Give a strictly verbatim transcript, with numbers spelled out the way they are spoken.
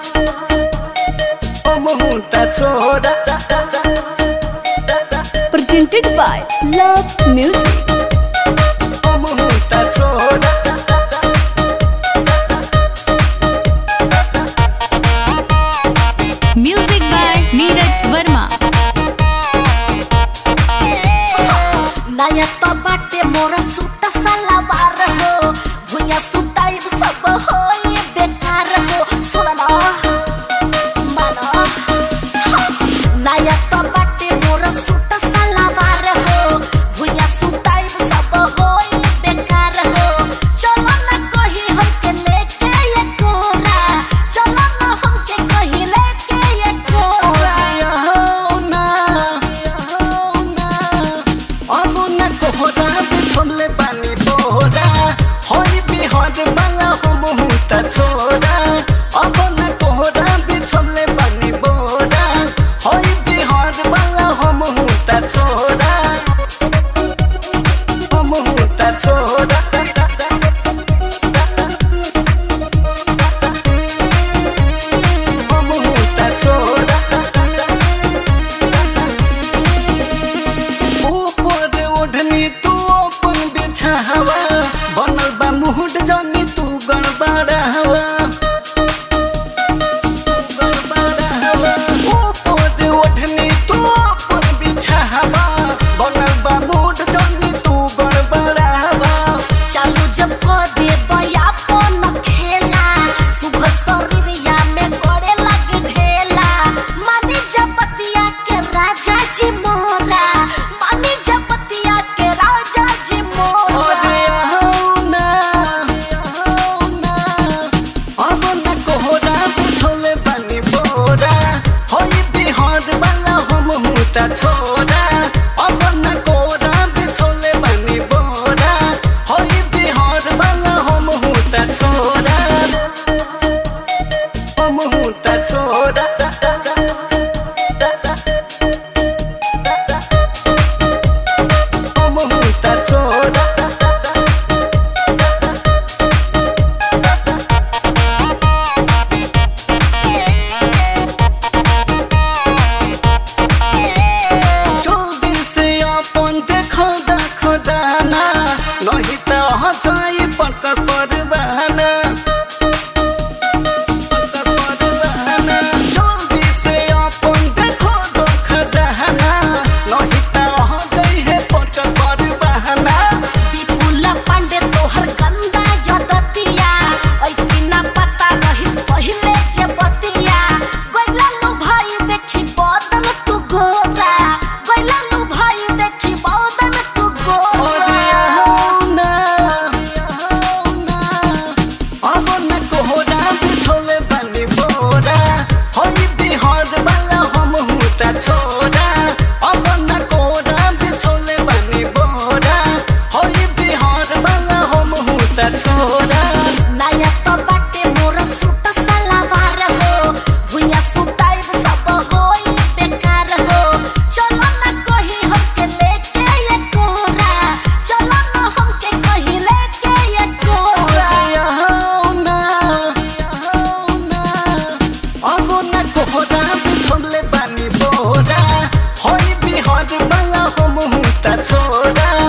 Presented by Love Music. Music by Neeraj Verma. नया तो बाटे मोरा सूटा सलवार हो भुइया सुताई सब हो ये बेकार हो सुना माना नया तो बाटे मोरा सूटा सलवार हो भुइया सुताई सब हो ये बेकार हो चलो ना कहीं हमके लेके ये कोरा चलो ना हमके कहीं लेके ये कोरा छोड़ा अब न कोहरा बिछोले पानी बोरा होई बिहार वाला हम हुता छोड़ा हम हुता छोड़ा हम हुता छोड़ा ऊपर ओढ़नी तू अपन बिछावा बनल बा मुहूर्त जानी तू गड़बड़ा हवा गड़बड़ा हवा ऊपर ओढ़नी तू अपन बिछावा बनल बा मुहूर्त जानी तू गड़बड़ा हवा चालू जब को दे बया पन खेला सुबह शरीरिया में करे लगे ढेला मानी जपतिया के राजा जी मोरा मानी जपतिया के राजा जी मोरा अरे आओ ना आओ ना अब न कोहरा बिछोले पानी बोरा होई बिहार वाला हम हुता छोड़ा अब न कोहरा बिछोले पानी बोरा होई बिहार वाला हम हुता छोड़ा हम हुता छोड़ा हम हुता छोड़ा जल्दी से अपन देखो देखो जाना नहीं तो हजाई पकस परवाना पकस परवाना जल्दी से अपन देखो देखो जाना नहीं तो हजाई है पकस परवाना विपुला पांडे तोहर गंदा यदतिया ऐती ना पता रही पहिले जे बतिया गइला नु भाई देखी बदन तू गोरा गइला नु भाई देखी बदन तू अरे गोरा आओ ना आओ ना अब न कोहरा बिछोले पानी बोरा होई बिहार वाला हम हुता छोड़ा अब न कोहरा बिछोले पानी बोरा होई बिहार वाला हम हुता छोड़ा नया तो बाटे मोरा सूट सलवार हो भुइया सुताई सब हो ये बेकार हो चलो ना कहीं हमके लेके ये कोरा चलो ना हमके कहीं लेके ये कोरा अरे आओ ना आओ ना अब न कोहरा बिछोले पानी बोरा होई बिहार वाला हम हुता छोड़ा